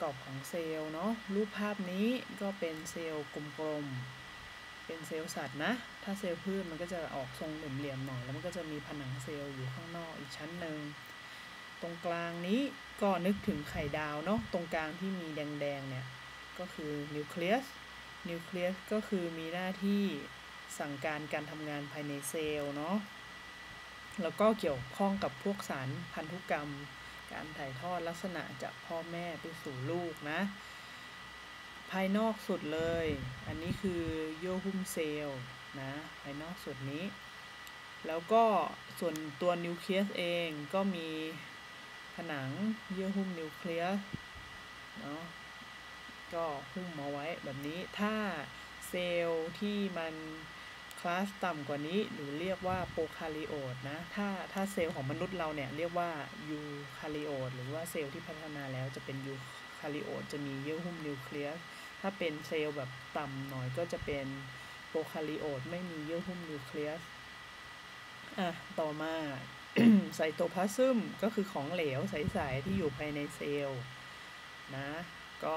กอบของเซลล์เนาะรูปภาพนี้ก็เป็นเซลล์กลมๆเป็นเซลล์สัตว์นะถ้าเซลล์พืชมันก็จะออกทรงเหลี่ยมๆหน่อยแล้วมันก็จะมีผนังเซลล์อยู่ข้างนอกอีกชั้นหนึ่งตรงกลางนี้ก็นึกถึงไข่ดาวเนาะตรงกลางที่มีแดงๆเนี่ยก็คือนิวเคลียสก็คือมีหน้าที่สั่งการทำงานภายในเซลล์เนาะแล้วก็เกี่ยวข้องกับพวกสารพันธุกรรมการถ่ายทอดลักษณะจากพ่อแม่ไปสู่ลูกนะภายนอกสุดเลยอันนี้คือเยื่อหุ้มเซลล์นะภายนอกสุดนี้แล้วก็ส่วนตัวนิวเคลียสเองก็มีผนังเยื่อหุ้มนิวเคลียสเนาะก็หุ้มมาไว้แบบนี้ถ้าเซลล์ที่มันคลาสต่ำกว่านี้หรือเรียกว่าโปรคาริโอตนะถ้าเซลล์ของมนุษย์เราเนี่ยเรียกว่ายูคาริโอตหรือว่าเซลล์ที่พัฒนาแล้วจะเป็นยูคาริโอตจะมีเยื่อหุ้มนิวเคลียสถ้าเป็นเซลล์แบบต่ำหน่อยก็จะเป็นโปรคาริโอตไม่มีเยื่อหุ้มนิวเคลียสต่อมา ไซโตพลาซึมก็คือของเหลวใสๆที่อยู่ภายในเซลล์นะก็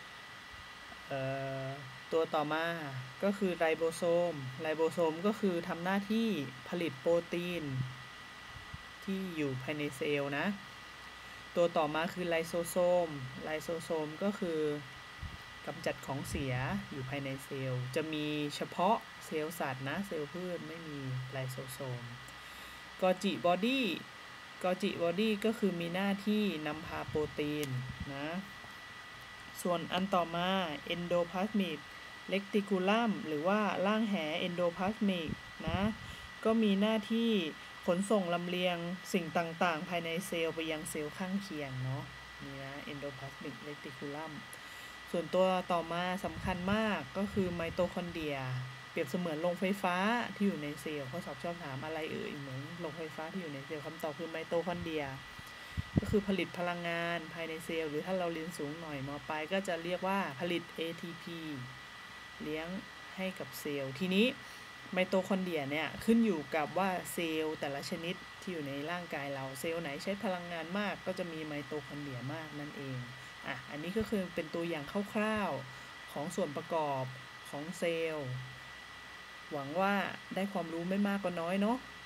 ตัวต่อมาก็คือไรโบโซมก็คือทำหน้าที่ผลิตโปรตีนที่อยู่ภายในเซลล์นะตัวต่อมาคือไลโซโซมก็คือกำจัดของเสียอยู่ภายในเซลล์จะมีเฉพาะเซลล์สัตว์นะเซลล์พืชไม่มีไลโซโซมกอจิบอดี้ก็คือมีหน้าที่นำพาโปรตีนนะส่วนอันต่อมาเอนโดพลาสมิกเรติคูลัมหรือว่าร่างแหเอนโดพลาสมิกนะก็มีหน้าที่ขนส่งลำเลียงสิ่งต่างๆภายในเซลล์ไปยังเซลล์ข้างเคียงเนาะนี่นะเอนโดพลาสมิกเรติคูลัมส่วนตัวต่อมาสำคัญมากก็คือไมโตคอนเดรียเปรียบเสมือนโรงไฟฟ้าที่อยู่ในเซลล์ข้อสอบชอบถามอะไรเหมือนโรงไฟฟ้าที่อยู่ในเซลล์คำตอบคือไมโตคอนเดรียก็คือผลิตพลังงานภายในเซลล์หรือถ้าเราเรียนสูงหน่อยม.ปลายก็จะเรียกว่าผลิต ATP เลี้ยงให้กับเซลล์ทีนี้ไมโตคอนเดรียเนี่ยขึ้นอยู่กับว่าเซลล์แต่ละชนิดที่อยู่ในร่างกายเราเซลล์ไหนใช้พลังงานมากก็จะมีไมโตคอนเดรียมากนั่นเองอันนี้ก็คือเป็นตัวอย่างคร่าวๆของส่วนประกอบของเซลล์หวังว่าได้ความรู้ไม่มากก็น้อยเนาะ